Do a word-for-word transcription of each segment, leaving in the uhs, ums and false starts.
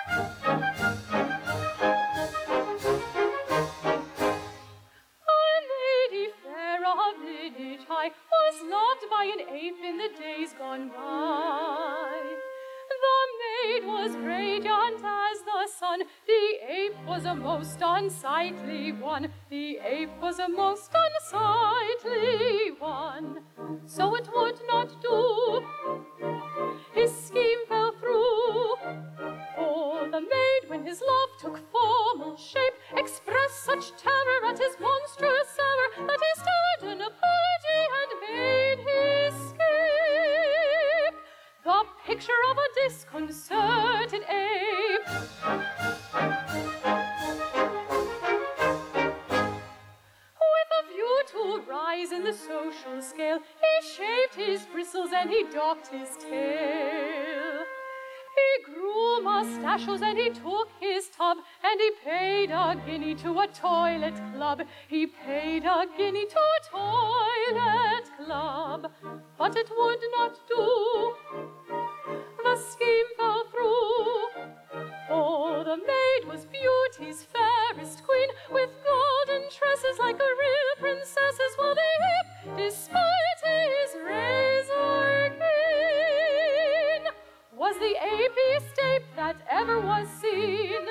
Was loved by an ape in the days gone by. The maid was radiant as the sun, the ape was a most unsightly one, the ape was a most unsightly one. So it would not do, his scheme fell through, for the maid, when his love took formal shape, expressed such terror at his monstrous error that he stood in a pity and made his escape, the picture of a disconcerted ape. With a view to rise in the social scale, he shaved his bristles and he docked his tail. He grew mustachios and he took his tub, and he paid a guinea to a toilet club. He paid a guinea to a toilet club, but it would not do. The scheme fell through, for the maid was beauty's fairest queen, with golden tresses like a real princess's, while the ape, despite his razor keen, was the apiest ape that ever was seen.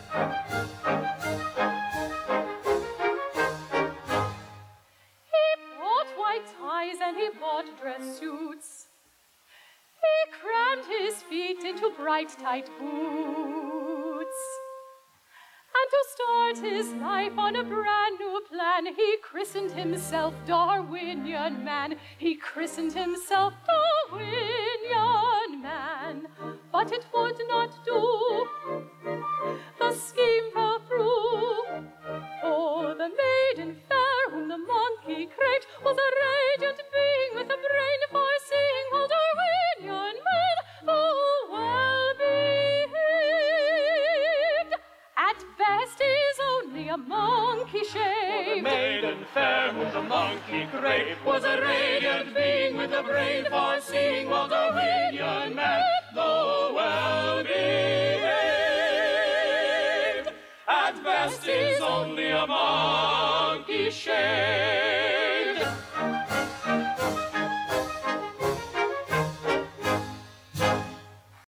He bought white ties and he bought dress suits. He crammed his feet into bright, tight boots. And to start his life on a brand new plan, he christened himself Darwinian Man. He christened himself Darwinian Man. But it would not do. The scheme fell through. For the maiden fair whom the monkey craved was a radiant being with a brain far-seeing, while Darwinian Man, though well-behaved, at best is only a monkey shaved. For the maiden fair whom the monkey craved was a radiant being with a brain far-seeing, while Darwinian Man, though well-behaved, at best is only a monkey shaved.